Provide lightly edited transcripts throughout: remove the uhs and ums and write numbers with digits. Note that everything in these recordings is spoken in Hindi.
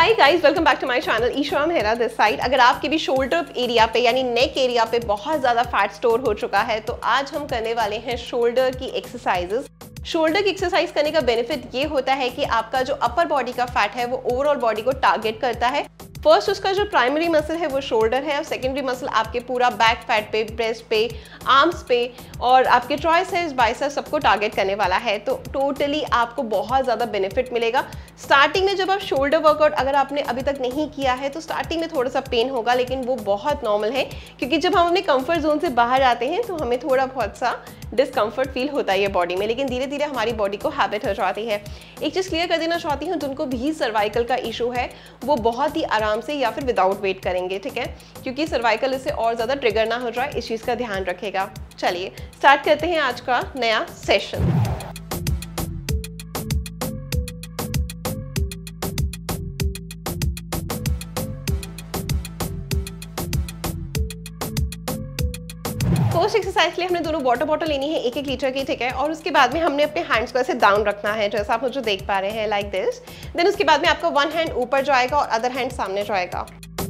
Hi guys, welcome back to my channel. Isha Mehra this side. अगर आपके भी शोल्डर एरिया पे यानी नेक एरिया पे बहुत ज़्यादा फैट स्टोर हो चुका है तो आज हम करने वाले हैं शोल्डर की एक्सरसाइजेस। शोल्डर की एक्सरसाइज करने का बेनिफिट ये होता है कि आपका जो अपर बॉडी का फैट है वो ओवरऑल बॉडी को टारगेट करता है। फर्स्ट उसका जो प्राइमरी मसल है वो शोल्डर है और सेकेंडरी मसल आपके पूरा बैक फैट पे, ब्रेस्ट पे, आर्म्स पे और आपके ट्राइसेप्स, बाइसेप्स सबको टारगेट करने वाला है। तो टोटली आपको बहुत ज़्यादा बेनिफिट मिलेगा। स्टार्टिंग में जब आप शोल्डर वर्कआउट अगर आपने अभी तक नहीं किया है तो स्टार्टिंग में थोड़ा सा पेन होगा, लेकिन वो बहुत नॉर्मल है क्योंकि जब हम अपने कंफर्ट जोन से बाहर आते हैं तो हमें थोड़ा बहुत सा डिस्कम्फर्ट फील होता है ये बॉडी में, लेकिन धीरे धीरे हमारी बॉडी को हैबिट हो जाती है। एक चीज़ क्लियर कर देना चाहती हूँ, जिनको भी सर्वाइकल का इशू है वो बहुत ही आराम से या फिर विदाउट वेट करेंगे, ठीक है, क्योंकि सर्वाइकल इससे और ज़्यादा ट्रिगर ना हो जाए, इस चीज़ का ध्यान रखेगा। चलिए स्टार्ट करते हैं आज का नया सेशन। फर्स्ट एक्सरसाइज के लिए हमने दोनों वाटर बॉटल लेनी है 1-1 लीटर की, ठीक है, और उसके बाद में हमने अपने हैंड्स को ऐसे डाउन रखना है जैसा आप मुझे देख पा रहे हैं, लाइक दिस। देन उसके बाद में आपका वन हैंड ऊपर जाएगा और अदर हैंड सामने जाएगा।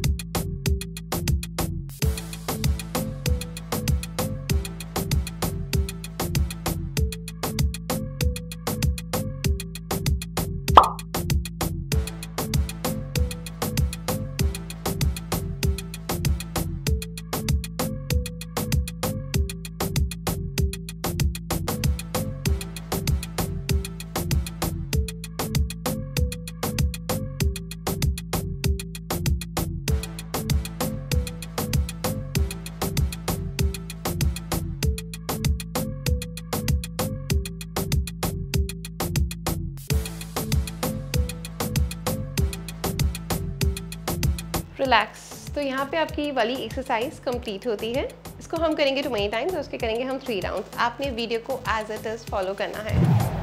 रिलैक्स। तो यहाँ पे आपकी वाली एक्सरसाइज कंप्लीट होती है। इसको हम करेंगे 2 many टाइम्स और उसके करेंगे हम 3 राउंड्स। आपने वीडियो को एज इट इज फॉलो करना है।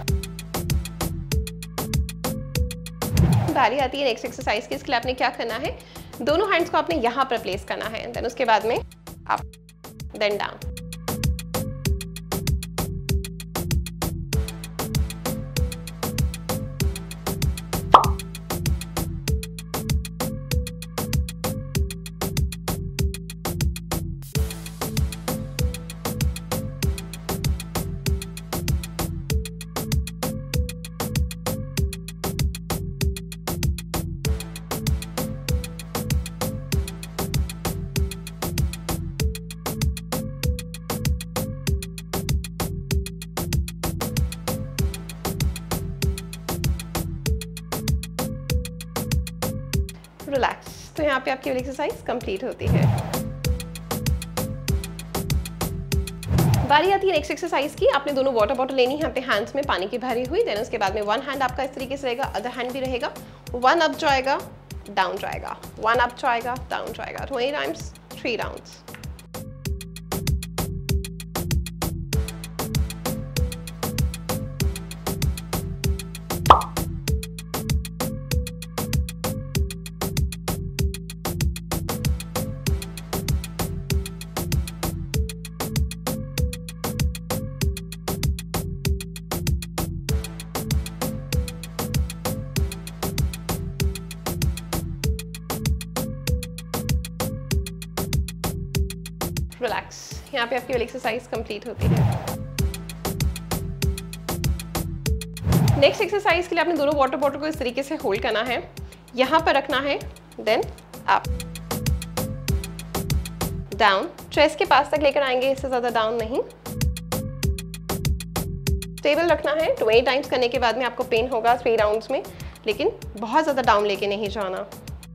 बारी आती है नेक्स्ट एक्सरसाइज की। इसके लिए आपने क्या करना है, दोनों हैंड्स को आपने यहाँ पर प्लेस करना है, देन उसके बाद में अप देन डाउन। रिलैक्स। तो यहाँ पे आपकी वाली एक्सरसाइज कंप्लीट होती है। बारी आती है नेक्स्ट एक्सरसाइज की। आपने दोनों वाटर बॉटल लेनी है, यहाँ पे हैंड्स में पानी की भरी हुई, देन उसके बाद में वन हैंड आपका इस तरीके से रहेगा, अदर हैंड भी रहेगा, वन अप जाएगा, डाउन जाएगा, वन अप जाएगा, डाउन जाएगा, 20 टाइम्स, 3 राउंड्स। रिलैक्स। यहाँ पे आपकी वाली एक्सरसाइज कंप्लीट होती है। नेक्स्ट एक्सरसाइज के लिए आपने दोनों वाटर बॉटल को इस तरीके से होल्ड करना है, यहाँ पर रखना है, देन अप डाउन, चेस्ट के पास तक लेकर आएंगे, इससे ज्यादा डाउन नहीं। स्टेबल रखना है। 20 टाइम्स करने के बाद में आपको पेन होगा 3 राउंड्स में, लेकिन बहुत ज्यादा डाउन लेके नहीं जाना।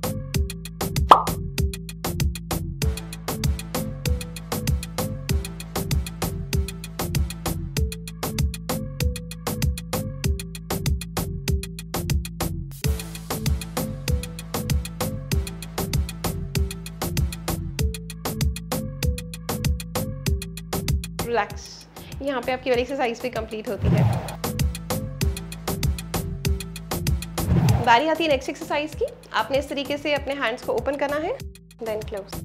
रिलैक्स। यहाँ पे आपकी वाली एक्सरसाइज भी कंप्लीट होती है। बारी आती है नेक्स्ट एक्सरसाइज की। आपने इस तरीके से अपने हैंड्स को ओपन करना है, देन क्लोज।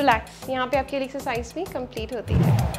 रिलैक्स। यहाँ पे आपकी एक्सरसाइज भी कंप्लीट होती है।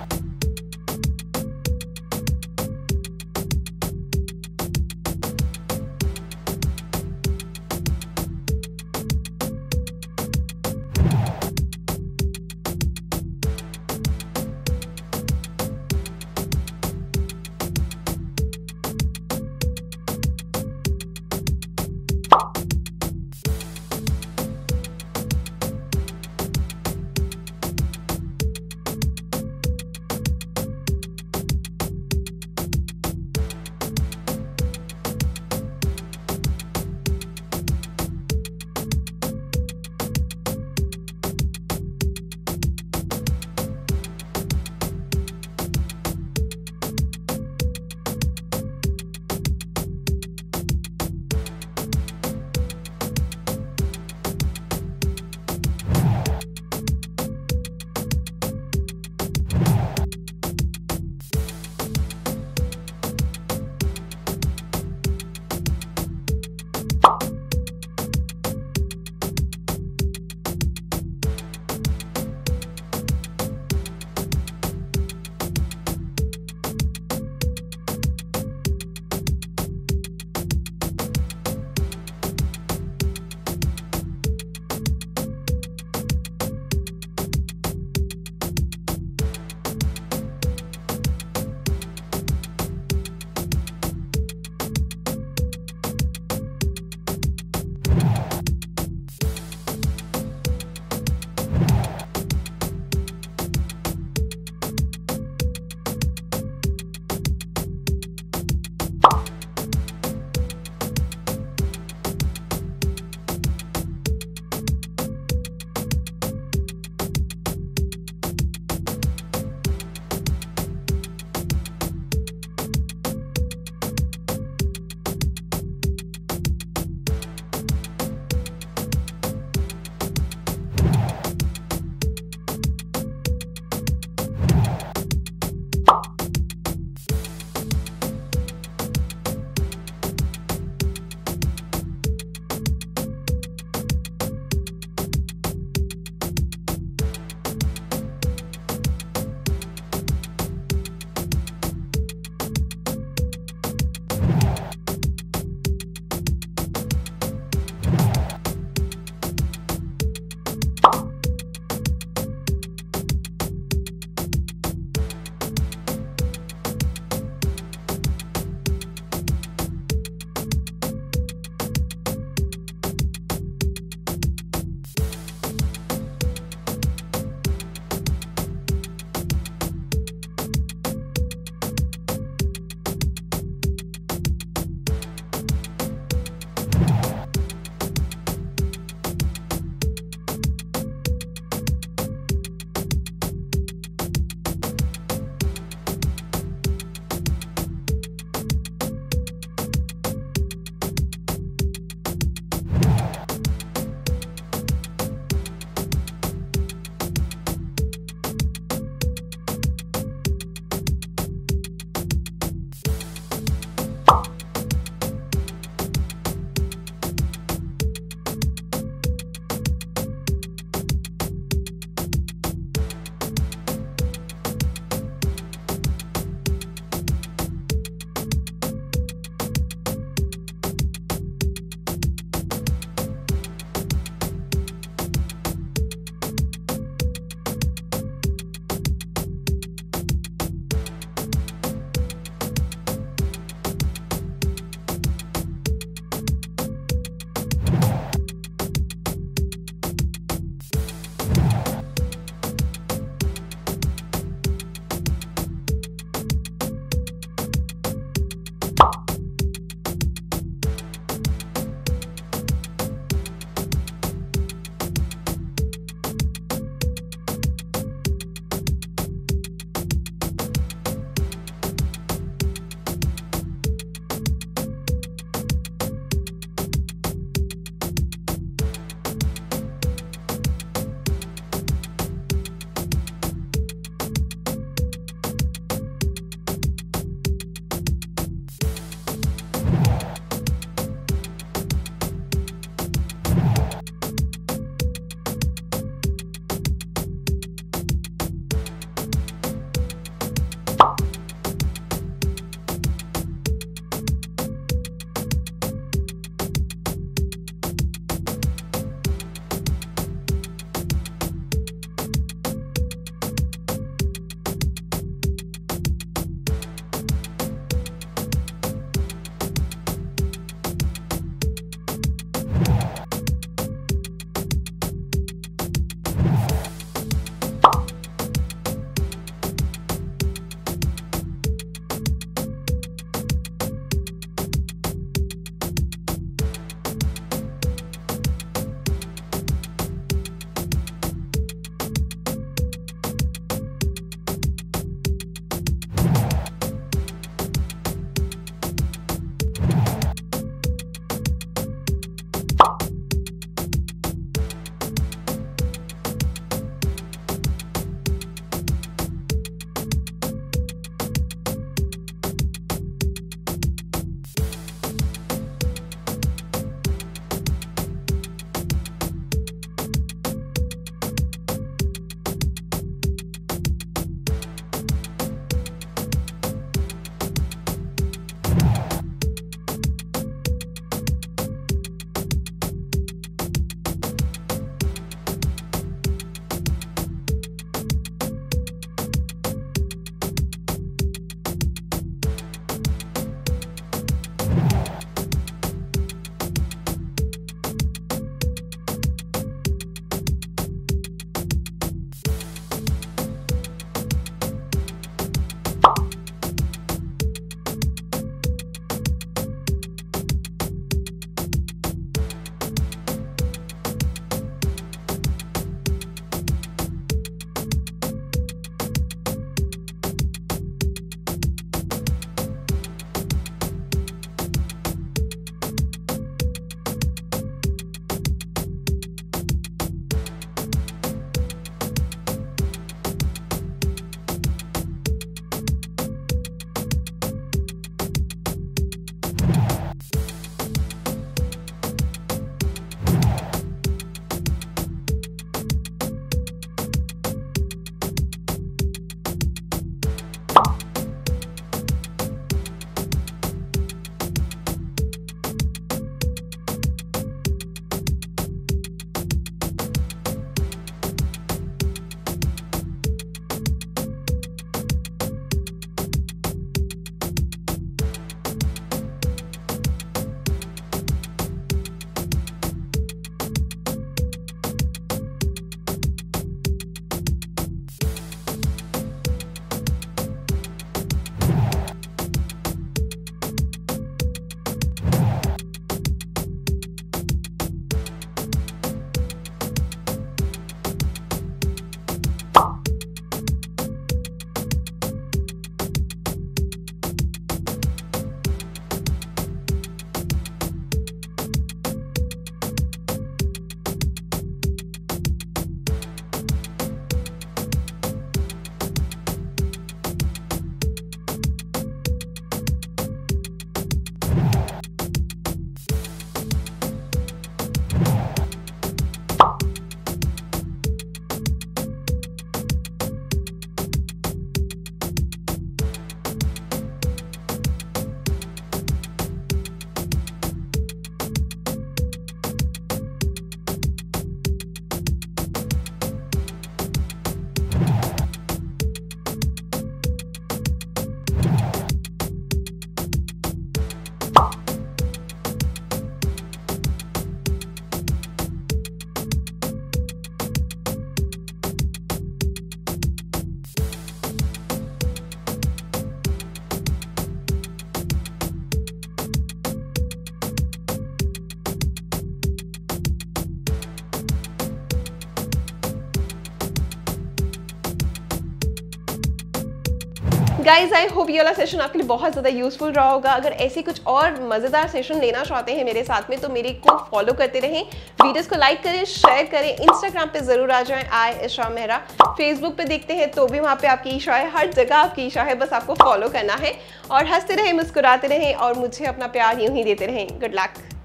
गाइज आई होप ये वाला सेशन आपके लिए बहुत ज़्यादा यूजफुल रहा होगा। अगर ऐसे कुछ और मज़ेदार सेशन लेना चाहते हैं मेरे साथ में तो मेरे को फॉलो करते रहें, वीडियोस को लाइक करें, शेयर करें, इंस्टाग्राम पे ज़रूर आ जाएं ईशा मेहरा, फेसबुक पे देखते हैं तो भी वहाँ पे आपकी ईशा है, हर जगह आपकी ईशा है, बस आपको फॉलो करना है। और हंसते रहें, मुस्कुराते रहें और मुझे अपना प्यार यूं ही देते रहें। Good luck.